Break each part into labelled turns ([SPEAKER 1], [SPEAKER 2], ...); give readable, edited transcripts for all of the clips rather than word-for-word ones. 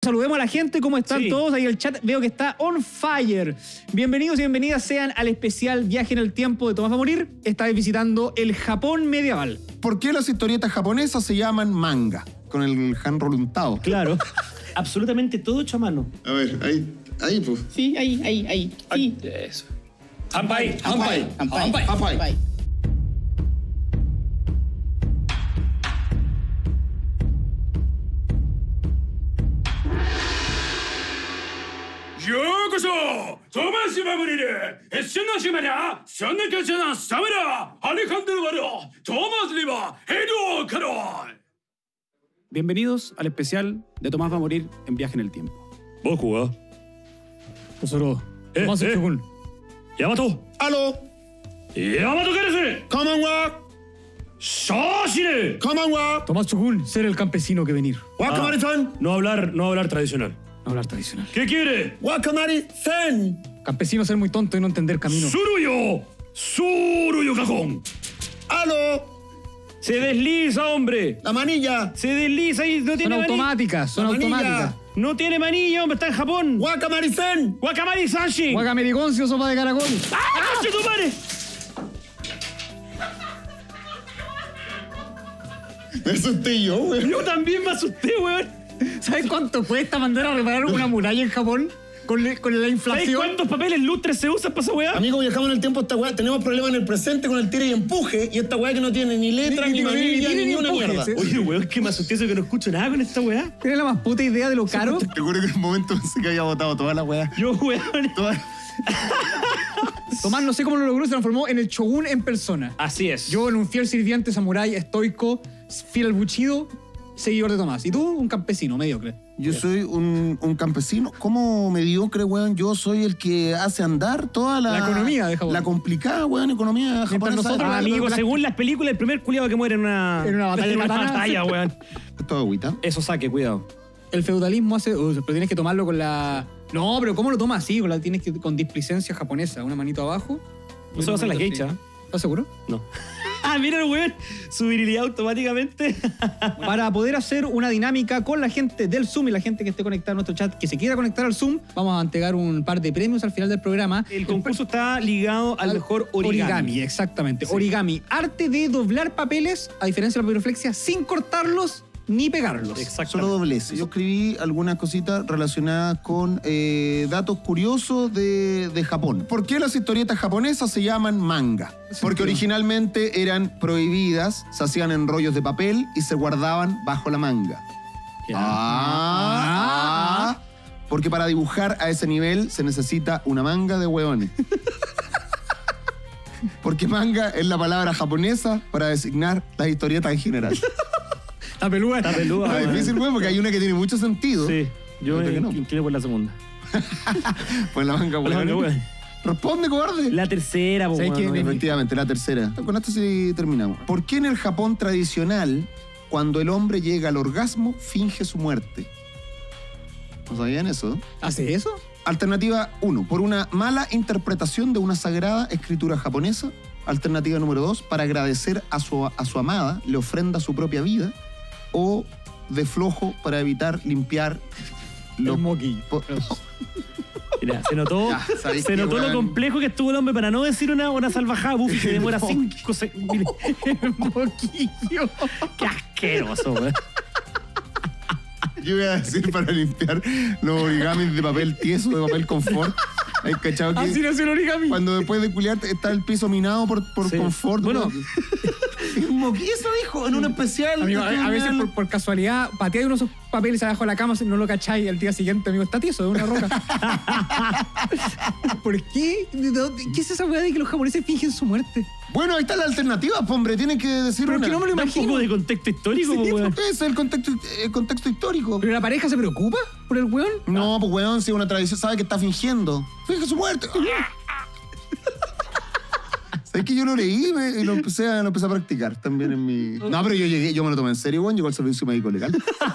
[SPEAKER 1] saludemos a la gente. ¿Cómo están todos? Ahí el chat veo que está on fire. Bienvenidos y bienvenidas sean al especial Viaje en el Tiempo de Tomás va a morir. Esta vez visitando el Japón medieval.
[SPEAKER 2] ¿Por qué las historietas japonesas se llaman manga? Con el handroll untado.
[SPEAKER 1] Claro. Absolutamente todo hecho a mano.
[SPEAKER 2] A ver, ahí pues.
[SPEAKER 3] Sí, ahí. Sí.
[SPEAKER 1] Eso.
[SPEAKER 3] Hanpai.
[SPEAKER 4] ¡Yokoso! ¡Tomás va a morir! ¡Es una semana! ¡Son de Cachana! ¡Samara! ¡Alejandro Baró! ¡Tomás Liva! ¡Edu Carol!
[SPEAKER 1] Bienvenidos al especial de Tomás va a morir en Viaje en el Tiempo.
[SPEAKER 4] ¿Boku wa?
[SPEAKER 1] Nosotros, Tomás Shogun.
[SPEAKER 4] ¡Yamato!
[SPEAKER 2] ¡Aló!
[SPEAKER 4] ¡Yamato Karese!
[SPEAKER 2] ¡Konbanwa!
[SPEAKER 4] ¡Shashire!
[SPEAKER 2] ¡Konbanwa!
[SPEAKER 1] Tomás Shogun, ser el campesino que venir.
[SPEAKER 2] ¡Wakamari-san!
[SPEAKER 4] No hablar tradicional.
[SPEAKER 1] No hablar tradicional.
[SPEAKER 4] ¿Qué quiere?
[SPEAKER 2] ¡Wakamari-san!
[SPEAKER 1] Campesino ser muy tonto y no entender camino.
[SPEAKER 4] ¡Suruyo cajón!
[SPEAKER 2] ¡Aló!
[SPEAKER 4] ¡Se desliza, hombre!
[SPEAKER 2] ¡La manilla!
[SPEAKER 4] ¡Se desliza y no
[SPEAKER 1] Son
[SPEAKER 4] tiene manilla!
[SPEAKER 1] automáticas, son
[SPEAKER 2] La manilla.
[SPEAKER 1] automáticas.
[SPEAKER 4] ¡No tiene manilla, hombre! ¡Está en Japón!
[SPEAKER 2] ¡Wakamari-san!
[SPEAKER 4] ¡Wakamari Sashi!
[SPEAKER 1] Guacamerigoncio, sopa de caracol.
[SPEAKER 4] ¡Ah, coche tu madre!
[SPEAKER 2] Me asusté yo, güey.
[SPEAKER 4] Yo también me asusté, weón.
[SPEAKER 1] ¿Sabes cuánto cuesta mandar a reparar una muralla en Japón? Con la
[SPEAKER 4] ¿Sabes
[SPEAKER 1] inflación.
[SPEAKER 4] cuántos papeles lustres se usan para esa weá?
[SPEAKER 5] Amigo, viajamos en el tiempo, esta weá, tenemos problemas en el presente con el tira y empuje, y esta weá que no tiene ni letra, ni manilla, ni una
[SPEAKER 1] empuje,
[SPEAKER 5] mierda.
[SPEAKER 1] sí.
[SPEAKER 4] Oye, weón, que me asusté eso que no escucho nada con esta weá.
[SPEAKER 1] ¿Tienes la más puta idea de lo caro?
[SPEAKER 2] Te juro que en un momento pensé que había botado toda la weá.
[SPEAKER 4] Yo, weón.
[SPEAKER 1] Tomás, no sé cómo lo logró, se transformó en el Shogun en persona.
[SPEAKER 4] Así es.
[SPEAKER 1] Yo en un fiel sirviente samurái estoico, fiel al buchido, seguidor de Tomás. Y tú, un campesino mediocre.
[SPEAKER 2] Yo soy un campesino. ¿Cómo mediocre, weón? Yo soy el que hace andar toda la
[SPEAKER 1] economía de Japón.
[SPEAKER 2] La complicada, weón, economía japonesa.
[SPEAKER 1] nosotros,
[SPEAKER 4] Amigo, según las películas, el primer culiado que muere en una
[SPEAKER 1] batalla de katanas.
[SPEAKER 4] batalla, weón.
[SPEAKER 2] Esto es agüita.
[SPEAKER 4] Eso saque, cuidado.
[SPEAKER 1] El feudalismo hace... pero tienes que tomarlo con la... No, pero ¿cómo lo tomas así? Tienes que con displicencia japonesa. Una manito abajo.
[SPEAKER 4] Eso va a ser la
[SPEAKER 1] geisha.
[SPEAKER 4] geisha.
[SPEAKER 1] ¿Estás seguro?
[SPEAKER 4] No. Ah, mira el weón. Su virilidad automáticamente.
[SPEAKER 1] Para poder hacer una dinámica con la gente del Zoom y la gente que esté conectada a nuestro chat, que se quiera conectar al Zoom, vamos a entregar un par de premios al final del programa.
[SPEAKER 4] El concurso está ligado al mejor origami.
[SPEAKER 1] Exactamente.
[SPEAKER 4] Sí.
[SPEAKER 1] Origami. Arte de doblar papeles, a diferencia de la papiroflexia, sin cortarlos ni pegarlos.
[SPEAKER 2] Solo doblez. Yo escribí algunas cositas relacionadas con datos curiosos de Japón. ¿Por qué las historietas japonesas se llaman manga? Porque originalmente eran prohibidas, se hacían en rollos de papel y se guardaban bajo la manga. Porque para dibujar a ese nivel se necesita una manga de hueones. Porque manga es la palabra japonesa para designar las historietas en general.
[SPEAKER 1] Está peluda.
[SPEAKER 4] Está peluda.
[SPEAKER 2] Está difícil, güey, porque hay una que tiene mucho sentido.
[SPEAKER 4] Sí. Yo
[SPEAKER 2] Otra
[SPEAKER 4] me
[SPEAKER 2] que no.
[SPEAKER 4] inclino por la segunda.
[SPEAKER 2] Pues la manga,
[SPEAKER 4] Por la manga,
[SPEAKER 2] güey.
[SPEAKER 4] weón.
[SPEAKER 2] Responde, cobarde.
[SPEAKER 4] La tercera, po,
[SPEAKER 1] ¿Sabes
[SPEAKER 4] weón.
[SPEAKER 1] qué?
[SPEAKER 2] Efectivamente, la tercera. Con esto sí terminamos. ¿Por qué en el Japón tradicional, cuando el hombre llega al orgasmo, finge su muerte? ¿No sabían eso?
[SPEAKER 1] ¿Hace eso?
[SPEAKER 2] Alternativa 1, por una mala interpretación de una sagrada escritura japonesa. Alternativa número 2, para agradecer a su amada, le ofrenda su propia vida. O de flojo para evitar limpiar
[SPEAKER 1] El moquillo.
[SPEAKER 4] Mira, se notó,
[SPEAKER 2] Ya, ¿sabéis
[SPEAKER 4] se
[SPEAKER 2] qué,
[SPEAKER 4] notó lo
[SPEAKER 2] weón?
[SPEAKER 4] complejo que estuvo el hombre para no decir una salvajada. Buffy se demora 5 segundos.
[SPEAKER 1] Moquillo.
[SPEAKER 4] Qué asqueroso, weón.
[SPEAKER 2] Yo voy a decir para limpiar los origamis de papel tieso, de papel confort. ¿Hay cachado que
[SPEAKER 1] Así nació el origami.
[SPEAKER 2] cuando después de culiar está el piso minado por
[SPEAKER 4] Sí.
[SPEAKER 2] confort?
[SPEAKER 4] Bueno.
[SPEAKER 2] Eso dijo en un especial.
[SPEAKER 1] Amigo, a veces por casualidad pateáis uno de esos papeles abajo de la cama, no lo cacháis y al día siguiente, amigo, está tieso de una roca. ¿Por qué? ¿Qué es esa weá de que los japoneses fingen su muerte?
[SPEAKER 2] Bueno, ahí está la alternativa, hombre. Tienen que decir
[SPEAKER 1] Pero es
[SPEAKER 2] una.
[SPEAKER 1] que no me lo
[SPEAKER 4] Da un
[SPEAKER 1] imagino.
[SPEAKER 4] poco de contexto histórico, po, weón.
[SPEAKER 2] Ese es el contexto histórico.
[SPEAKER 1] ¿Pero la pareja se preocupa por el weón?
[SPEAKER 2] No, pues weón, si una tradición sabe que está fingiendo. Finge su muerte. ¿Sabes que yo lo leí y lo empecé a practicar también en mi... No, pero yo me lo tomé en serio, weón. Llegó al servicio médico legal.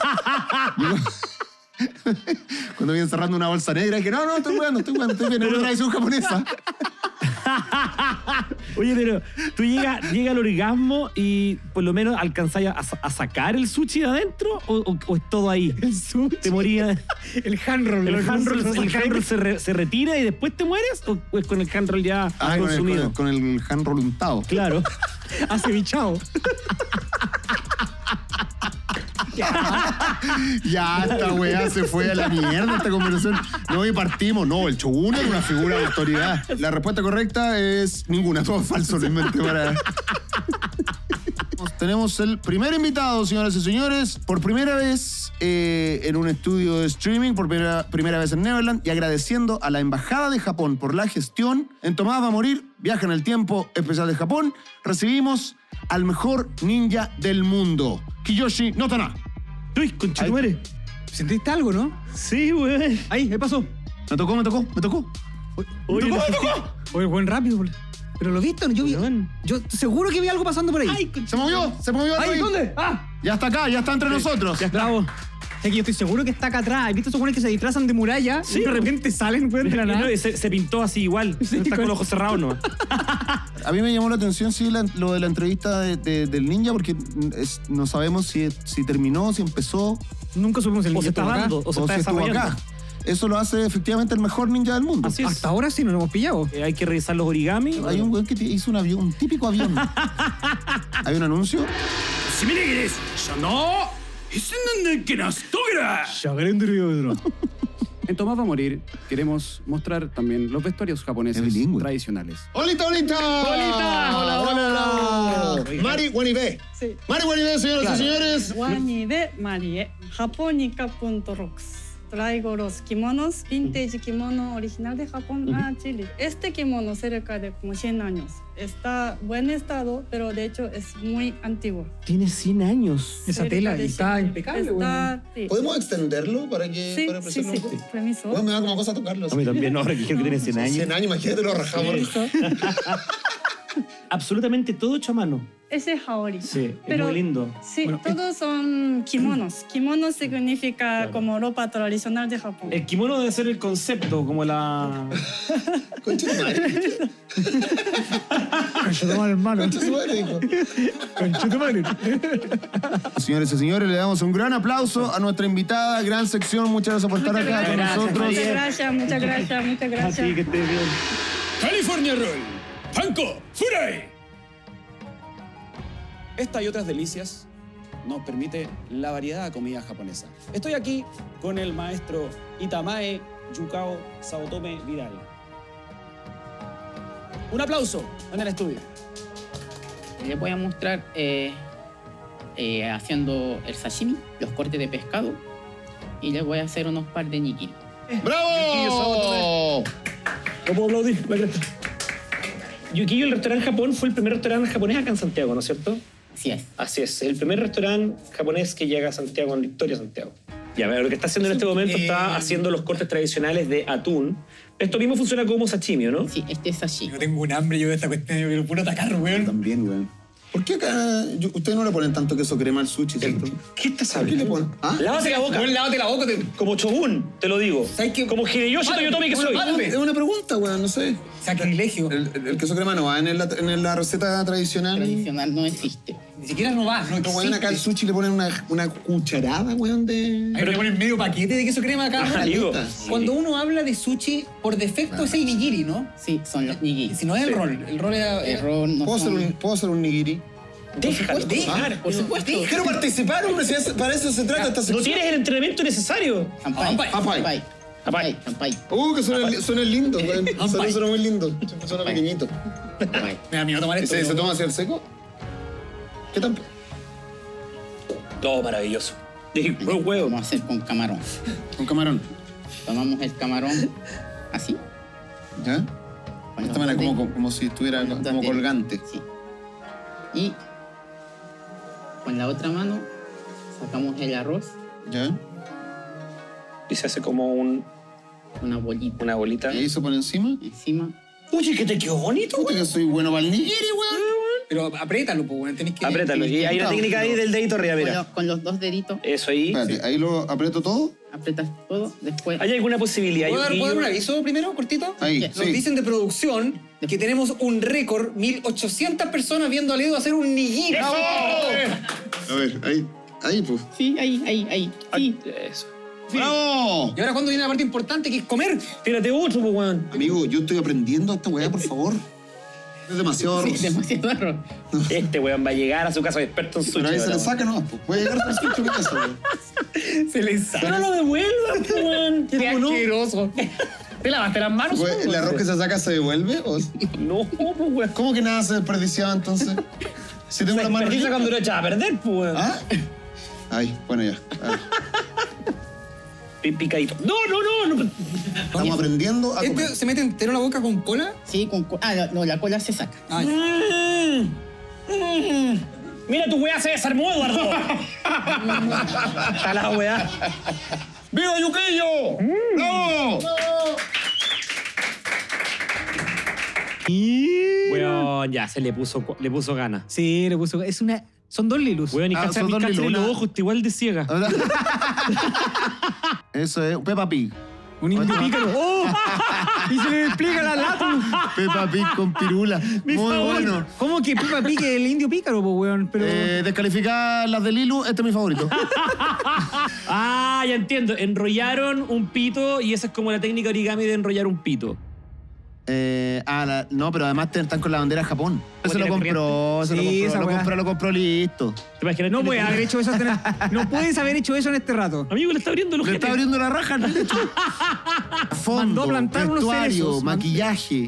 [SPEAKER 2] Cuando vi encerrando una bolsa negra, dije, no, estoy bien, es una tradición japonesa.
[SPEAKER 6] Oye, pero tú llega al orgasmo y por lo menos alcanzáis a sacar el sushi de adentro o es todo ahí.
[SPEAKER 1] El sushi.
[SPEAKER 6] Te morías.
[SPEAKER 1] El handroll.
[SPEAKER 6] El handroll se retira y después te mueres o es con el handroll ya consumido.
[SPEAKER 2] Con el handroll untado.
[SPEAKER 6] Claro.
[SPEAKER 1] Acevichado.
[SPEAKER 2] Ya, esta weá se fue a la mierda esta conversación. No, y partimos. No, el Shogun era una figura de autoridad. La respuesta correcta es ninguna. Todo es falso, lo inventé para... Tenemos el primer invitado, señoras y señores, por primera vez en un estudio de streaming, por primera vez en Neverland, y agradeciendo a la Embajada de Japón por la gestión. En Tomás va a morir, Viaje en el Tiempo especial de Japón, recibimos al mejor ninja del mundo, Kiyoshi Notana.
[SPEAKER 6] Uy, conchetumare.
[SPEAKER 1] ¿Sentiste algo, no?
[SPEAKER 6] Sí, güey.
[SPEAKER 1] Ahí, ¿qué pasó?
[SPEAKER 2] Me tocó.
[SPEAKER 6] Oye,
[SPEAKER 1] Oye, buen rápido, boludo. ¿Pero lo viste? Yo seguro que vi algo pasando por ahí.
[SPEAKER 6] Ay,
[SPEAKER 2] Se movió.
[SPEAKER 1] Ahí, ¿dónde? ¡Ah!
[SPEAKER 2] Ya está acá, ya está entre nosotros.
[SPEAKER 1] Ya está. Bravo. Es que yo estoy seguro que está acá atrás. ¿Has visto esos buenos que se disfrazan de muralla?
[SPEAKER 6] Sí.
[SPEAKER 1] Y de repente salen, pues, de la nada.
[SPEAKER 6] No, se pintó así igual.
[SPEAKER 1] Sí,
[SPEAKER 6] Está con los ojos cerrados nomás.
[SPEAKER 2] A mí me llamó la atención, sí, lo de la entrevista del ninja, porque no sabemos si terminó, si empezó,
[SPEAKER 1] Nunca supimos el
[SPEAKER 6] O se
[SPEAKER 1] ninja
[SPEAKER 6] está
[SPEAKER 1] estuvo acá.
[SPEAKER 6] dando, o se
[SPEAKER 2] o
[SPEAKER 6] está
[SPEAKER 2] si estuvo
[SPEAKER 6] desarrollando.
[SPEAKER 2] acá. Eso lo hace efectivamente el mejor ninja del mundo.
[SPEAKER 6] Así es.
[SPEAKER 1] Hasta ahora sí nos lo hemos pillado.
[SPEAKER 6] Hay que revisar los origami.
[SPEAKER 2] Hay un güey que hizo un avión, un típico avión. Hay un anuncio.
[SPEAKER 7] En Tomás va a morir, queremos mostrar también los vestuarios japoneses
[SPEAKER 2] Es bilingüe.
[SPEAKER 7] tradicionales.
[SPEAKER 5] ¡Holita! ¡Hola! Mari Wanibe.
[SPEAKER 3] Sí.
[SPEAKER 5] Mari Wanibe, señoras y señores.
[SPEAKER 3] Wani de Marie, Japonica.rocks. Traigo los kimonos, vintage kimono original de Japón a Chile. Este kimono cerca de como 100 años. Está en buen estado, pero de hecho es muy antiguo.
[SPEAKER 6] Tiene 100 años.
[SPEAKER 1] Esa
[SPEAKER 3] Cerca
[SPEAKER 1] tela
[SPEAKER 3] de
[SPEAKER 1] está
[SPEAKER 3] 100.
[SPEAKER 1] impecable,
[SPEAKER 3] Está, sí.
[SPEAKER 5] ¿Podemos extenderlo para que
[SPEAKER 3] Sí,
[SPEAKER 5] para
[SPEAKER 3] sí,
[SPEAKER 5] apreciarlo
[SPEAKER 3] sí.
[SPEAKER 5] un poco?
[SPEAKER 3] Permiso.
[SPEAKER 5] Bueno, me da como cosa tocarlo.
[SPEAKER 6] A mí también, no, ahora que dijeron que tiene 100 años.
[SPEAKER 5] 100 años, imagínate, lo rajamos.
[SPEAKER 3] Permiso.
[SPEAKER 6] Absolutamente todo hecho a mano.
[SPEAKER 3] Ese es Haori.
[SPEAKER 6] Sí, es
[SPEAKER 3] Pero-
[SPEAKER 6] muy lindo.
[SPEAKER 3] Sí,
[SPEAKER 1] Bueno,
[SPEAKER 3] todos son kimonos. Kimono significa como ropa tradicional de Japón.
[SPEAKER 6] El kimono debe ser el concepto, como la...
[SPEAKER 5] Concha tu madre.
[SPEAKER 1] Concha tu madre, hermano.
[SPEAKER 5] Concha tu madre, dijo.
[SPEAKER 1] Concha tu madre.
[SPEAKER 2] Señores y señores, le damos un gran aplauso a nuestra invitada, gran sección. Muchas gracias por estar acá con
[SPEAKER 6] gracias,
[SPEAKER 2] nosotros.
[SPEAKER 6] María.
[SPEAKER 3] Muchas gracias.
[SPEAKER 6] Así que estés bien.
[SPEAKER 4] California Roll, Panko, Furai.
[SPEAKER 7] Esta y otras delicias nos permite la variedad de comida japonesa. Estoy aquí con el maestro Itamae Yukao Saotome Vidal. Un aplauso en el estudio.
[SPEAKER 8] Les voy a mostrar haciendo el sashimi, los cortes de pescado, y les voy a hacer unos par de nigiri.
[SPEAKER 5] ¡Bravo!
[SPEAKER 6] No puedo aplaudir, la cresta. Yukiyo, el restaurante Japón, fue el primer restaurante japonés acá en Santiago, ¿no es cierto?
[SPEAKER 8] Así es.
[SPEAKER 6] Así es, el primer restaurante japonés que llega a Santiago, en la historia de Santiago. Ya, lo que está haciendo en este momento está haciendo los cortes tradicionales de atún. Esto mismo funciona como sashimi, ¿no?
[SPEAKER 8] Sí, este es sashimi.
[SPEAKER 1] Yo tengo un hambre yo de esta cuestión, yo quiero puro atacar, weón.
[SPEAKER 2] También, güey. ¿Por qué acá ustedes no le ponen tanto queso crema al sushi, cierto?
[SPEAKER 6] ¿Qué estás
[SPEAKER 2] ¿Por qué le
[SPEAKER 6] hablando?
[SPEAKER 2] ponen? ¿Ah?
[SPEAKER 6] Lávate la boca.
[SPEAKER 1] Weón, lávate la boca.
[SPEAKER 6] Como Shogun, te lo digo.
[SPEAKER 1] ¿Sabes qué?
[SPEAKER 6] Como Hideyoshi Toyotomi que soy.
[SPEAKER 2] Es una pregunta, güey, no sé.
[SPEAKER 1] Sacrilegio.
[SPEAKER 2] El queso crema no va en la receta tradicional.
[SPEAKER 8] Tradicional no existe.
[SPEAKER 1] Ni siquiera no va, no
[SPEAKER 2] Pero, güey, acá al sushi le ponen una cucharada, güey, de...
[SPEAKER 1] Ahí le ponen medio paquete de queso crema acá.
[SPEAKER 6] Ajá, digo.
[SPEAKER 1] Cuando uno habla de sushi, por defecto es el nigiri, ¿no?
[SPEAKER 8] Sí, son los nigiri.
[SPEAKER 1] Si no es el rol. El rol es...
[SPEAKER 8] Error no son...
[SPEAKER 2] ¿Puedo hacer un nigiri?
[SPEAKER 6] Déjalo.
[SPEAKER 8] Por supuesto.
[SPEAKER 2] Quiero participar, hombre, si para eso se trata esta
[SPEAKER 6] No
[SPEAKER 2] sección.
[SPEAKER 6] tienes el entrenamiento necesario.
[SPEAKER 8] Champai.
[SPEAKER 2] Champai.
[SPEAKER 8] Champai. Champai.
[SPEAKER 2] Que suena lindo, güey. Suena muy lindo. Suena pequeñito.
[SPEAKER 8] Champai.
[SPEAKER 1] Me da miedo tomar esto.
[SPEAKER 2] ¿Se toma hacia el seco? ¿Qué tan...?
[SPEAKER 6] Todo maravilloso. Buen huevo.
[SPEAKER 8] Vamos a hacer con camarón.
[SPEAKER 2] Un camarón.
[SPEAKER 8] Tomamos el camarón así.
[SPEAKER 2] ¿Ya? De
[SPEAKER 8] con
[SPEAKER 2] esta
[SPEAKER 8] los
[SPEAKER 2] manera,
[SPEAKER 8] dos dedos.
[SPEAKER 2] como si estuviera
[SPEAKER 8] Con los dos
[SPEAKER 2] como
[SPEAKER 8] dedos.
[SPEAKER 2] colgante.
[SPEAKER 8] Sí. Y con la otra mano sacamos el arroz,
[SPEAKER 2] ¿Ya?
[SPEAKER 6] Y se hace como
[SPEAKER 8] una bolita
[SPEAKER 6] una bolita.
[SPEAKER 2] Y ahí se pone encima.
[SPEAKER 8] encima.
[SPEAKER 6] Oye, que te quedó bonito,
[SPEAKER 2] Puta que soy bueno para el nigiri, güey.
[SPEAKER 1] Pero apriétalo, pues, weón. Tenés que...
[SPEAKER 6] Apriétalo. Y hay una técnica ahí del dedito arriba, mira.
[SPEAKER 8] Con los dos deditos
[SPEAKER 6] Eso ahí.
[SPEAKER 2] Espérate, ahí lo aprieto todo.
[SPEAKER 8] apretas todo, después...
[SPEAKER 6] ¿Hay alguna posibilidad?
[SPEAKER 9] ¿Puedo dar un aviso primero, cortito?
[SPEAKER 2] Ahí,
[SPEAKER 9] Nos
[SPEAKER 2] sí.
[SPEAKER 9] dicen de producción que tenemos un récord, 1800 personas viendo a Ledo hacer un nigiri.
[SPEAKER 2] A ver, ahí, pues.
[SPEAKER 8] Sí, ahí. Sí.
[SPEAKER 6] Eso.
[SPEAKER 2] ¡Bravo!
[SPEAKER 9] Y ahora cuando viene la parte importante que es comer.
[SPEAKER 6] Tírate otro, pues, weón.
[SPEAKER 2] Amigo, yo estoy aprendiendo esta weá, por favor. Es demasiado arroz.
[SPEAKER 8] Sí, demasiado arroz.
[SPEAKER 6] Este weón va a llegar a su casa experto en sushi.
[SPEAKER 2] Pero ahí se le
[SPEAKER 6] ahora,
[SPEAKER 2] saca nomás, pues. Voy a llegar a su mi casa, weón.
[SPEAKER 9] Se le sale.
[SPEAKER 6] Pero no lo devuelvas, pues, weón.
[SPEAKER 8] Qué asqueroso. ¿Te lavaste las manos?
[SPEAKER 2] Güey, ¿el arroz que se saca se devuelve? ¿O?
[SPEAKER 6] No, pues, weón.
[SPEAKER 2] ¿Cómo que nada se desperdiciaba entonces? Si tengo la mano
[SPEAKER 6] Desperdicia cuando lo echaba a perder, pues, weón.
[SPEAKER 2] ¿Ah? Ay, bueno, ya. A ver.
[SPEAKER 6] Picadito. No.
[SPEAKER 2] Estamos aprendiendo a comer.
[SPEAKER 9] ¿Este se mete entero en la boca con cola?
[SPEAKER 8] Sí, no, la cola se saca.
[SPEAKER 6] Mira, tu weá se desarmó, Eduardo. Está la weá.
[SPEAKER 2] ¡Viva Yuquillo! ¡No!
[SPEAKER 6] Weón, ya se le puso ganas.
[SPEAKER 1] Sí, le puso. Son 2 Lilus.
[SPEAKER 6] Weón, y
[SPEAKER 2] son dos
[SPEAKER 6] cáchale
[SPEAKER 2] Liluna.
[SPEAKER 6] los ojos, está igual de ciega.
[SPEAKER 2] Eso es Peppa Pig.
[SPEAKER 1] Un indio pícaro. ¡Oh! Y se le explica la lata.
[SPEAKER 2] Peppa Pig con pirula. Muy bueno.
[SPEAKER 1] ¿Cómo que Peppa Pig es el indio pícaro, po, weón? Pero...
[SPEAKER 2] Descalificar las de Lilu, este es mi favorito.
[SPEAKER 6] Ah, ya entiendo. Enrollaron un pito y esa es como la técnica origami de enrollar un pito.
[SPEAKER 2] No, pero además están con la bandera de Japón. Eso lo compró, lo compró listo.
[SPEAKER 6] ¿Te imaginas?
[SPEAKER 1] No puedes haber hecho eso. No puedes haber hecho eso en este rato.
[SPEAKER 6] Amigo, le está abriendo los
[SPEAKER 2] Le está abriendo la raja, ¿no? Fondo,
[SPEAKER 1] Mandó a plantar unos
[SPEAKER 2] vestuario,
[SPEAKER 1] cerezos.
[SPEAKER 2] maquillaje.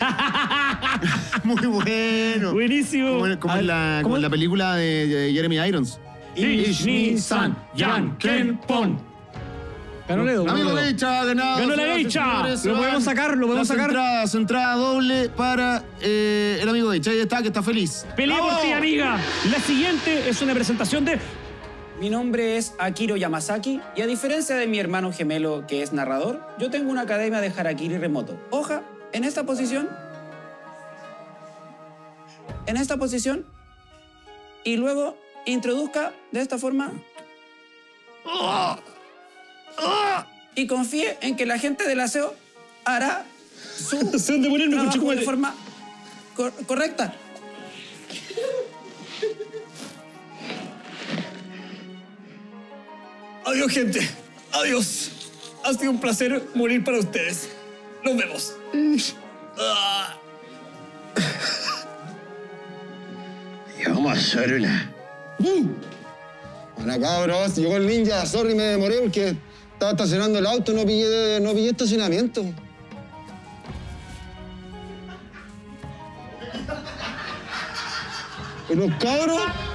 [SPEAKER 2] Muy bueno.
[SPEAKER 6] Buenísimo.
[SPEAKER 2] Como en la película de Jeremy Irons.
[SPEAKER 6] Ish-ni-san, Yan-ken Pon.
[SPEAKER 1] Ganó Ledo.
[SPEAKER 2] Amigo Geisha, ganado.
[SPEAKER 6] ¡Ganó la Geisha!
[SPEAKER 1] Lo podemos sacar,
[SPEAKER 2] Su entrada doble para el amigo Geisha. Ahí está, que está feliz.
[SPEAKER 6] Pelea por
[SPEAKER 2] ¡Bravo!
[SPEAKER 6] ti, amiga. La siguiente es una presentación de...
[SPEAKER 7] Mi nombre es Akiro Yamasaki y a diferencia de mi hermano gemelo que es narrador, yo tengo una academia de harakiri remoto. Hoja, en esta posición, y luego introduzca de esta forma y confíe en que la gente del aseo hará su trabajo de forma correcta. Adiós, gente. Adiós. Ha sido un placer morir para ustedes. Nos vemos.
[SPEAKER 5] Hola, cabros. Llegó el ninja. Sorry, me demoré porque estaba estacionando el auto. No pillé estacionamiento. Los cabros